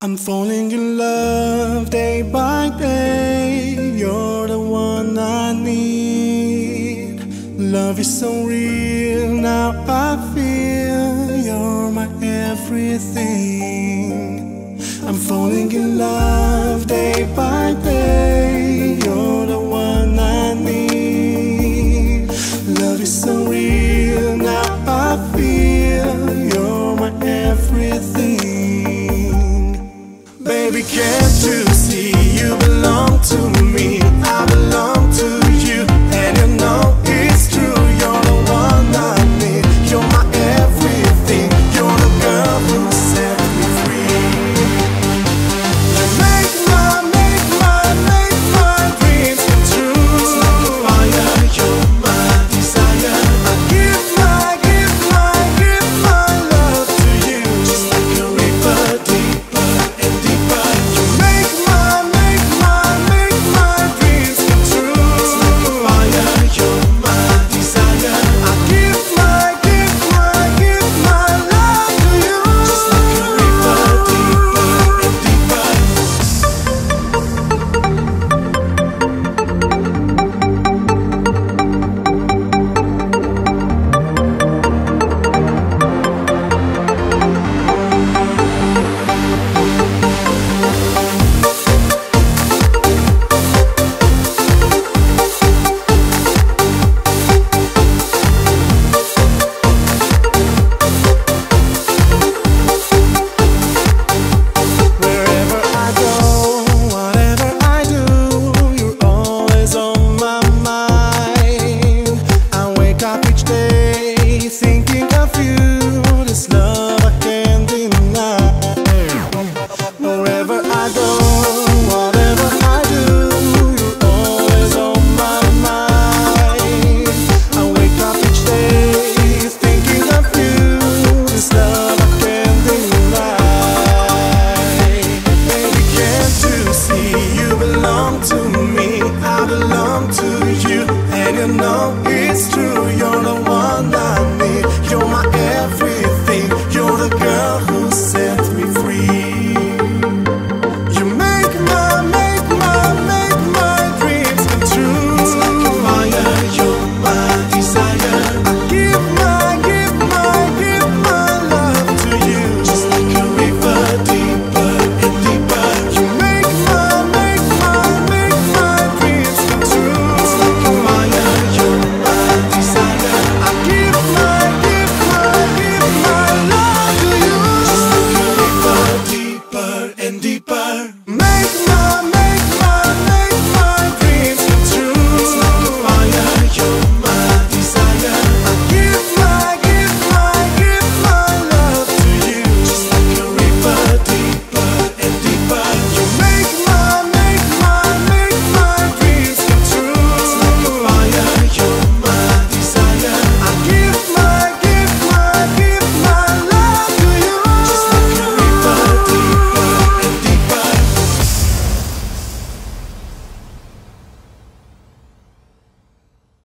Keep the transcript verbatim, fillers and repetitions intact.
I'm falling in love day by day. You're the one I need. Love is so real, now I feel you're my everything. I'm falling in love day by day. You're the one I need. Love is so real, now I feel you're my everything. Baby, can't you see you belong to me?